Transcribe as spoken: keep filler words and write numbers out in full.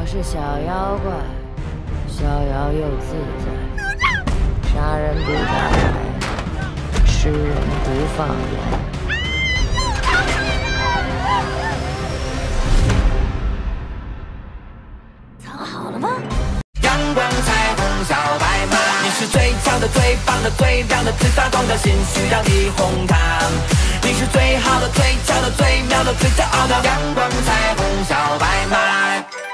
我是小妖怪，逍遥又自在，杀人不眨眼，吃人不放盐。藏好了吗？阳光彩虹小白马，你是最强的、最棒的、最亮的、最发光的心，需要你烘烫。你是最好的、最强的、最妙的、最骄傲的阳光彩虹小白马。